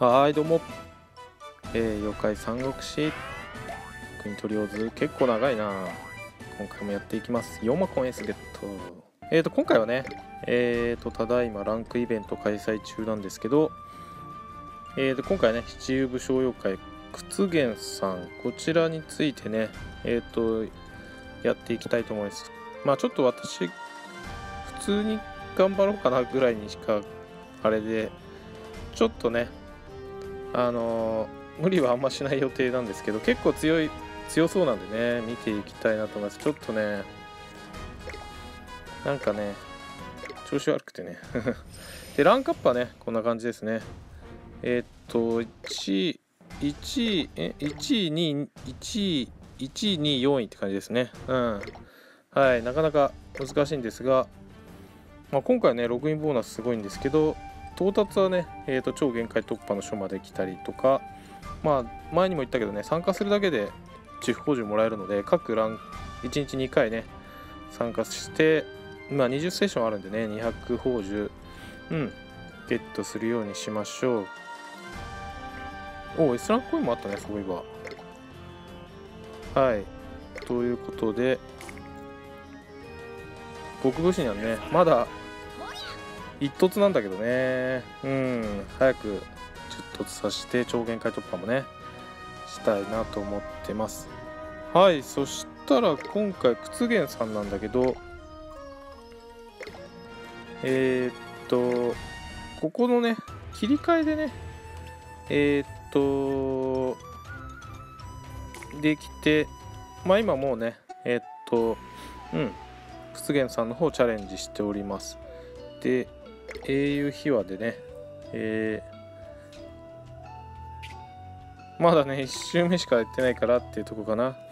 はい、どうも。妖怪三国志国取りオズ結構長いな。今回もやっていきます。4マコンエースゲット。今回はね、ただいまランクイベント開催中なんですけど、今回ね、七遊武将妖怪屈原さん、こちらについてね、やっていきたいと思います。まあちょっと私、普通に頑張ろうかなぐらいにしか、あれで、ちょっとね、無理はあんましない予定なんですけど、結構強そうなんでね、見ていきたいなと思います。ちょっとね、なんかね、調子悪くてね。で、ランクアップはね、こんな感じですね。1位、2位、4位って感じですね。うん。はい、なかなか難しいんですが、まあ、今回はね、ログインボーナスすごいんですけど、到達はね、超限界突破の書まで来たりとか、まあ、前にも言ったけどね、参加するだけで地区補充もらえるので、各ラン1日2回ね、参加して、まあ、20セッションあるんでね、200補充、ゲットするようにしましょう。S ランクコインもあったね、そういえば。はい。ということで、極武士にはね、まだ一突なんだけどね、早く10突させて超限界突破もね、したいなと思ってます。はい、そしたら今回屈原さんなんだけど、ここのね、切り替えでね、できて、まあ今もうね、屈原さんの方チャレンジしております。で、英雄秘話でね、まだね、1周目しかやってないからっていうとこかな。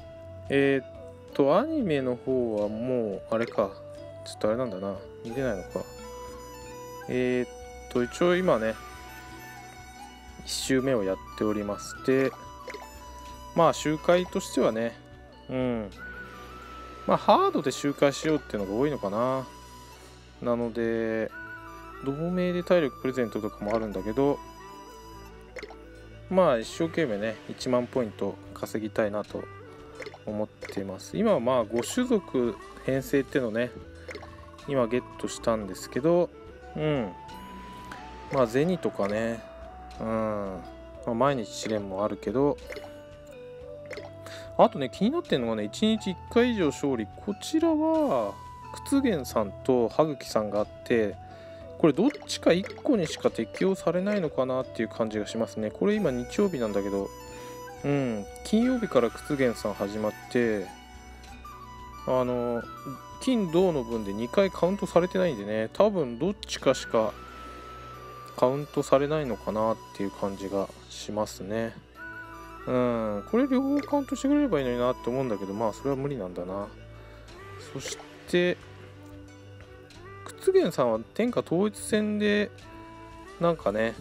アニメの方はもう、あれか。ちょっとあれなんだな。見れないのか。一応今ね、1周目をやっております。で、まあ、周回としてはね、まあ、ハードで周回しようっていうのが多いのかな。なので、同盟で体力プレゼントとかもあるんだけど、まあ、一生懸命ね、1万ポイント稼ぎたいなと思っています。今はまあ5種族編成っていうのをね、今ゲットしたんですけど、まあ銭とかね、まあ、毎日試練もあるけど、あとね、気になってるのがね、1日1回以上勝利。こちらは屈原さんと歯茎さんがあって、これどっちか1個にしか適用されないのかなっていう感じがしますね。これ今日曜日なんだけど、金曜日から屈原さん始まって、金土の分で2回カウントされてないんでね、多分どっちかしかカウントされないのかなっていう感じがしますね。これ両方カウントしてくれればいいのになって思うんだけど、まあそれは無理なんだな。そして屈原さんは天下統一戦でなんかね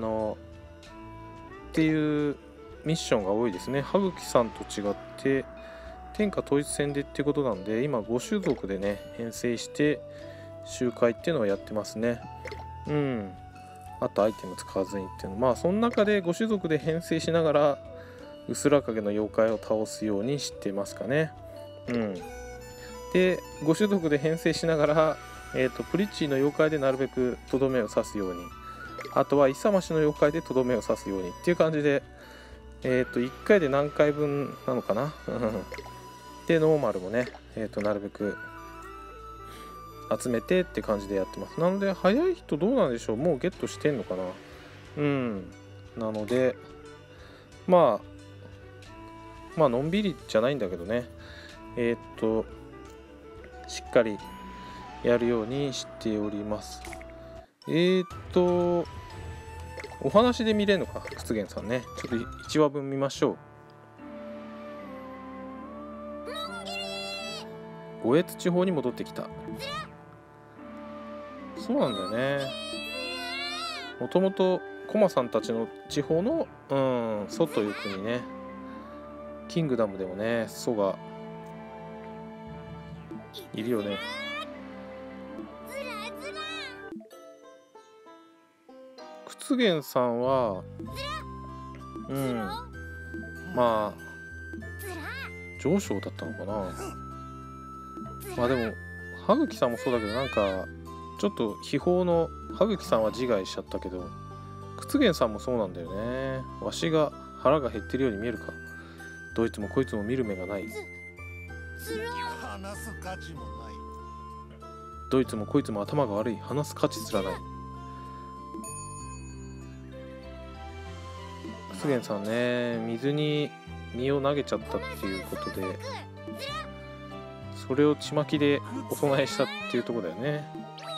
っていうミッションが多いですね。歯茎さんと違って天下統一戦でっていうことなんで、今5種族でね編成して周回っていうのをやってますね。あとアイテム使わずにっていうの、まあその中で5種族で編成しながら薄ら影の妖怪を倒すようにしてますかね。で5種族で編成しながら、プリッチーの妖怪でなるべくとどめを刺すように、あとは勇ましの妖怪でとどめを刺すようにっていう感じで、1回で何回分なのかな。でノーマルもね、なるべく集めてって感じでやってます。なので早い人どうなんでしょう、もうゲットしてんのかな。なのでまあのんびりじゃないんだけどね、しっかりやるようにしております。お話で見れるのか、屈原さんね。ちょっと1話分見ましょう。五越地方に戻ってきた。そうなんだよね。もともと駒さんたちの地方の蘇という国ね、キングダムでもね蘇がいるよね。屈屈原さんはまあ上昇だったのかな。まあでも歯茎さんもそうだけど、なんかちょっと秘宝の歯茎さんは自害しちゃったけど、屈原さんもそうなんだよね。わしが腹が減ってるように見えるか。どいつもこいつも見る目がない。 話す価値もない。 どいつもこいつも頭が悪い。話す価値すらない。屈原さんね、水に身を投げちゃったっていうことで、それをちまきでお供えしたっていうところだよね。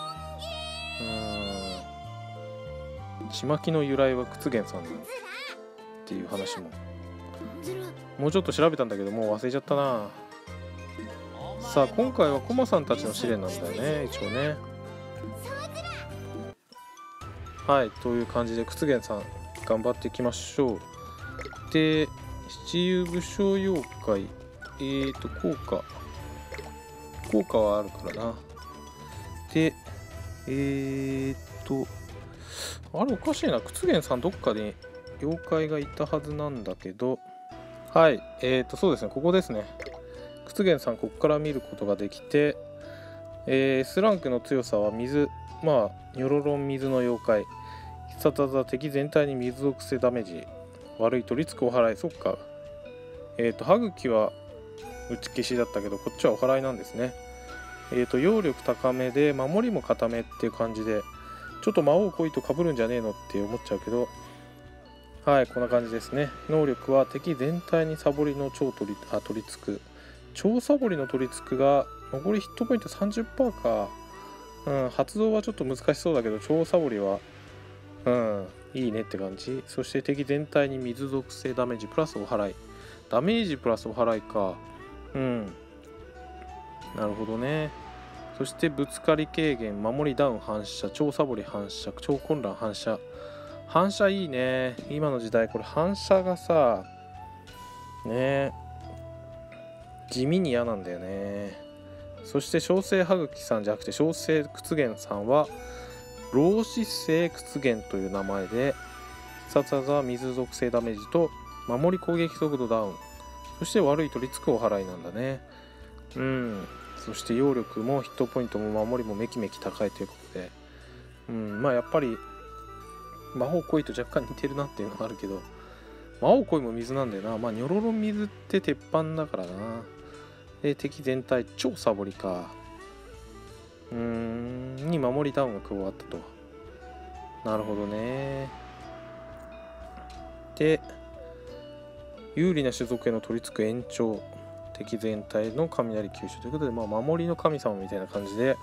ちまきの由来は屈原さんだっていう話ももうちょっと調べたんだけど、もう忘れちゃったな。さあ今回はコマさんたちの試練なんだよね、一応ね。はい、という感じで屈原さん頑張っていきましょう。で、七遊武将妖怪、効果はあるからな。で、あれおかしいな、屈原さんどっかに妖怪がいたはずなんだけど、はい、そうですね、ここですね。屈原さんここから見ることができて、S ランクの強さは水、まあニョロロン水の妖怪、必殺技敵全体に水属性ダメージ、悪いとリスクお払い。そっか、歯茎は打ち消しだったけど、こっちはお払いなんですね。揚力高めで守りも固めっていう感じで、ちょっと魔王来いと被るんじゃねえのって思っちゃうけど、はい、こんな感じですね。能力は敵全体にサボりの超取り付く、超サボりの取り付くが残りヒットポイント 30% か。発動はちょっと難しそうだけど、超サボりはいいねって感じ。そして敵全体に水属性ダメージプラスお払い、ダメージプラスお払いか。なるほどね。そしてぶつかり軽減、守りダウン反射、超サボり反射、超混乱反射。反射いいね、今の時代これ反射がさね、地味に嫌なんだよね。そして小生歯茎さんじゃなくて小生屈原さんは老子生屈原という名前で、必殺技は水属性ダメージと守り攻撃速度ダウン、そして悪いとリスクお払いなんだね。そして揚力もヒットポイントも守りもめきめき高いということで、まあやっぱり魔法恋と若干似てるなっていうのがあるけど、魔王恋も水なんだよな。まあニョロロン水って鉄板だからな。で敵全体超サボりか。に守りダウンが加わったと。なるほどね。で有利な種族への取り付く延長、敵全体の雷吸収ということで、まあ守りの神様みたいな感じで、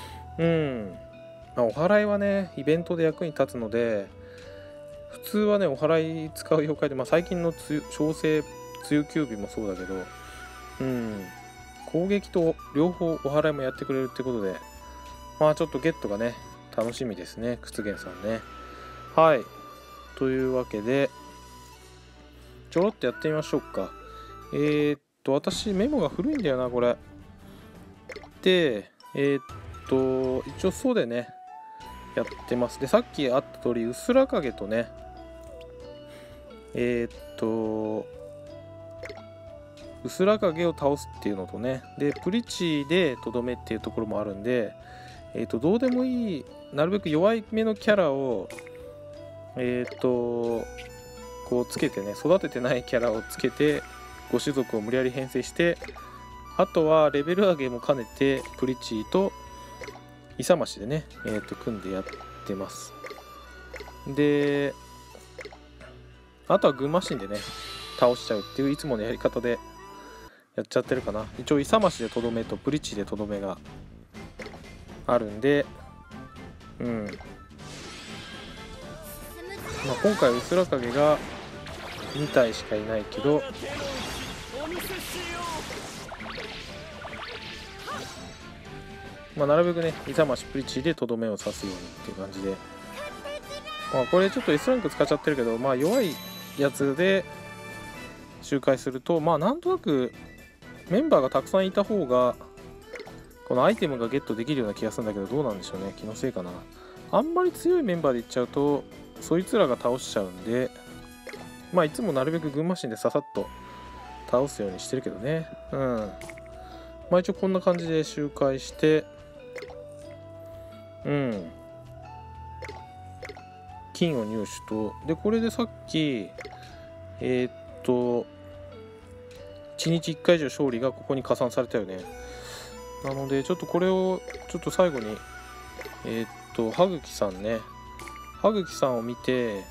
お祓いはねイベントで役に立つので、普通はねお祓い使う妖怪で、最近の小生梅雨休日もそうだけど、攻撃と両方お祓いもやってくれるってことで、ちょっとゲットがね楽しみですね、屈原さんね。はい、というわけでちょろっとやってみましょうか。私メモが古いんだよなこれで。一応そうでねやってます。でさっきあった通りうすら影とねうすら影を倒すっていうのとね、でプリチでとどめっていうところもあるんで、どうでもいいなるべく弱いめのキャラをこうつけてね、育ててないキャラをつけて5種族を無理やり編成して、あとはレベル上げも兼ねてプリチと勇ましでね、組んでやってます。であとは群馬神でね倒しちゃうっていういつものやり方でやっちゃってるかな。一応勇ましでとどめとプリチでとどめがあるんで、今回うすら影が2体しかいないけど、なるべくね勇ましプリチでとどめを刺すようにっていう感じで、これちょっと S ランク使っちゃってるけど、弱いやつで周回するとなんとなくメンバーがたくさんいた方がこのアイテムがゲットできるような気がするんだけど、どうなんでしょうね、気のせいかな。あんまり強いメンバーでいっちゃうとそいつらが倒しちゃうんで、まあいつもなるべく群馬神でささっと倒すようにしてるけどね。まあ一応こんな感じで周回して、金を入手と、でこれでさっき1日1回以上勝利がここに加算されたよね。なのでちょっとこれをちょっと最後に歯茎さんね、歯茎さんを見て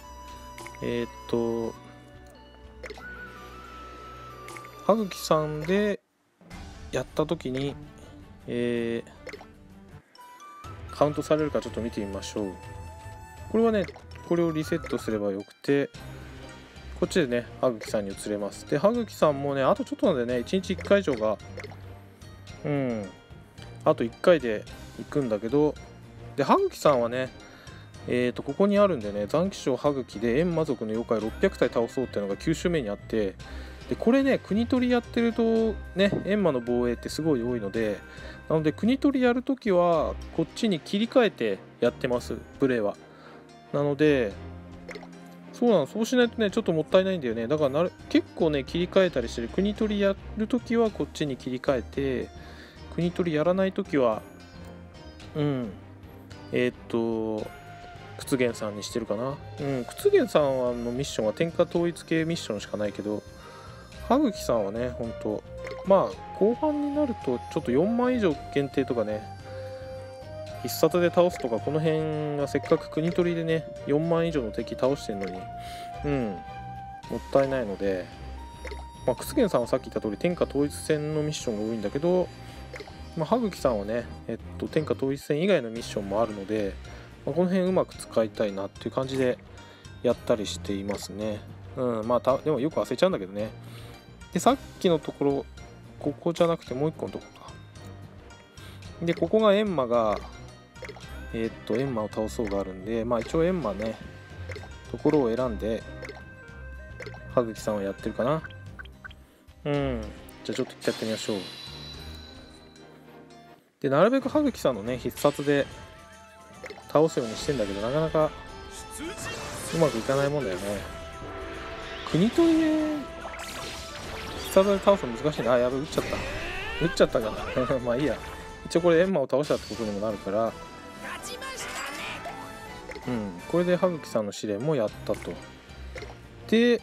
歯茎さんでやった時に、カウントされるかちょっと見てみましょう。これはね、これをリセットすればよくて、こっちでね歯茎さんに移れます。で歯茎さんもねあとちょっとなんでね、1日1回以上があと1回で行くんだけど、で歯茎さんはねここにあるんでね、残機将歯茎で閻魔族の妖怪600体倒そうっていうのが9周目にあって、でこれね国取りやってるとね閻魔の防衛ってすごい多いので、なので国取りやるときはこっちに切り替えてやってます、プレイは。なのでそうしないとねちょっともったいないんだよね。だから結構ね切り替えたりしてる。国取りやるときはこっちに切り替えて、国取りやらないときは屈原さんにしてるかな。屈原さんのミッションは天下統一系ミッションしかないけど、歯茎さんはねほんとまあ後半になるとちょっと4万以上限定とかね、必殺で倒すとか、この辺がせっかく国取りでね4万以上の敵倒してるのにもったいないので、屈原さんはさっき言った通り天下統一戦のミッションが多いんだけど、歯茎さんはね、天下統一戦以外のミッションもあるので、この辺うまく使いたいなっていう感じでやったりしていますね。でもよく忘れちゃうんだけどね。でさっきのところ、ここじゃなくてもう一個のところか。でここが閻魔が閻魔を倒そうがあるんで、一応閻魔ねところを選んで歯茎さんはやってるかな。じゃあちょっとやってみましょう。でなるべく歯茎さんのね必殺で倒すようにしてんだけど、なかなかうまくいかないもんだよね。国取りで必殺で倒すの難しいな。やべ、撃っちゃったかなまあいいや、一応これ閻魔を倒したってことにもなるから、これで歯茎さんの試練もやったと。で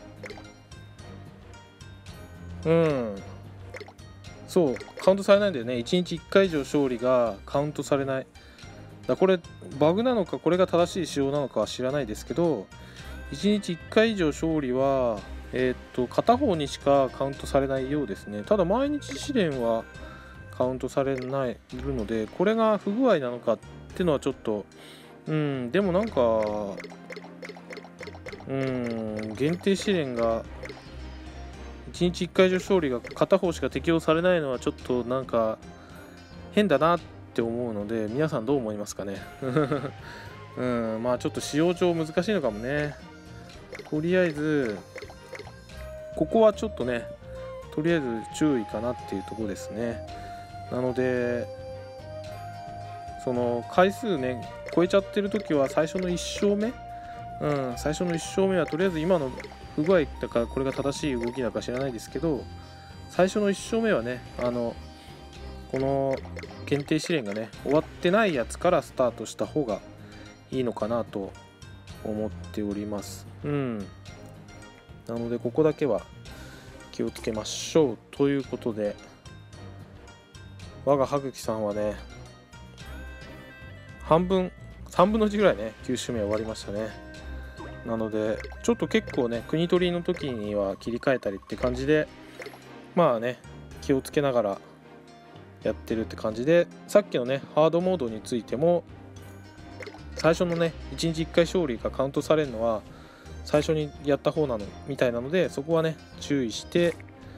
そうカウントされないんだよね。1日1回以上勝利がカウントされない。これバグなのかこれが正しい仕様なのかは知らないですけど、1日1回以上勝利は片方にしかカウントされないようですね。ただ毎日試練はカウントされないるので、これが不具合なのかっていうのはちょっとでもなんか限定試練が1日1回以上勝利が片方しか適用されないのはちょっとなんか変だなって思うので、皆さんどう思いますかねちょっと使用上難しいのかもね。とりあえずここはちょっとね、とりあえず注意かなっていうところですね。なのでその回数ね超えちゃってる時は最初の1勝目最初の1勝目はとりあえず今の不具合だからこれが正しい動きだか知らないですけど、最初の1勝目はねこの限定試練がね終わってないやつからスタートした方がいいのかなと思っております。なのでここだけは気をつけましょうということで、我が歯茎さんはね3分の1ぐらいね9周目終わりましたね。なのでちょっと結構ね国取りの時には切り替えたりって感じで気をつけながらやってるって感じで、さっきのねハードモードについても最初のね1日1回勝利がカウントされるのは最初にやった方なのみたいなので、そこはね注意して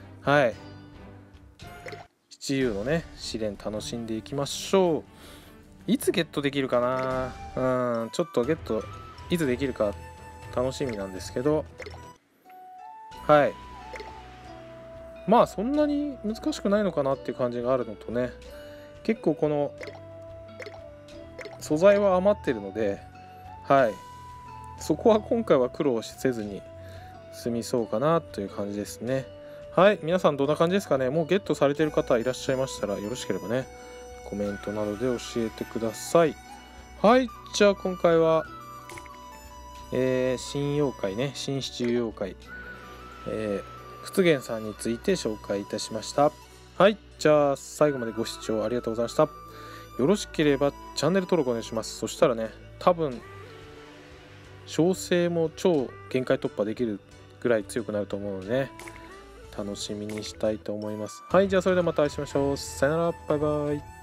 七遊のね試練楽しんでいきましょう。いつゲットできるかな、ちょっとゲットいつできるか楽しみなんですけど、そんなに難しくないのかなっていう感じがあるのとね、結構この素材は余ってるのでそこは今回は苦労せずに済みそうかなという感じですね。はい、皆さんどんな感じですかね。もうゲットされている方いらっしゃいましたら、よろしければねコメントなどで教えてください。はい、じゃあ今回は、新妖怪ね、新七妖怪、仏元さんについて紹介いたしました。はい、じゃあ最後までご視聴ありがとうございました。よろしければチャンネル登録お願いします。そしたらね、多分小生も超限界突破できるぐらい強くなると思うので、ね、楽しみにしたいと思います。はい、じゃあそれではまたお会いしましょう。さよなら、バイバイ。